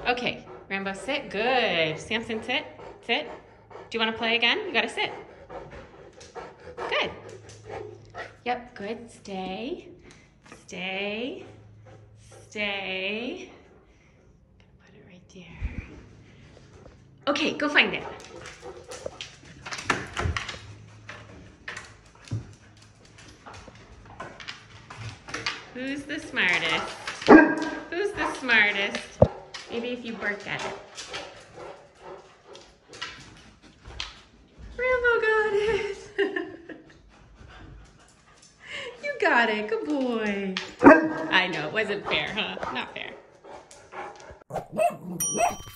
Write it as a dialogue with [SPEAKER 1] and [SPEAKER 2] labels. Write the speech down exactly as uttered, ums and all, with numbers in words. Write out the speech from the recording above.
[SPEAKER 1] Okay, Rambo, sit. Good. Samson, sit. Sit. Do you want to play again? You gotta sit. Good. Yep, good. Stay. Stay. Stay. Put it right there. Okay, go find it. Who's the smartest? Who's the smartest? Maybe if you bark at it. Rambo got it. You got it. Good boy. I know, it wasn't fair, huh? Not fair.